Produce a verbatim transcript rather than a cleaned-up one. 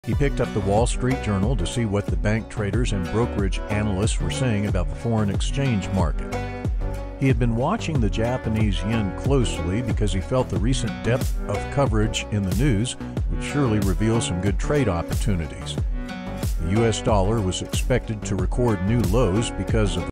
He picked up the Wall Street Journal to see what the bank traders and brokerage analysts were saying about the foreign exchange market. He had been watching the Japanese yen closely because he felt the recent depth of coverage in the news would surely reveal some good trade opportunities. The U S dollar was expected to record new lows because of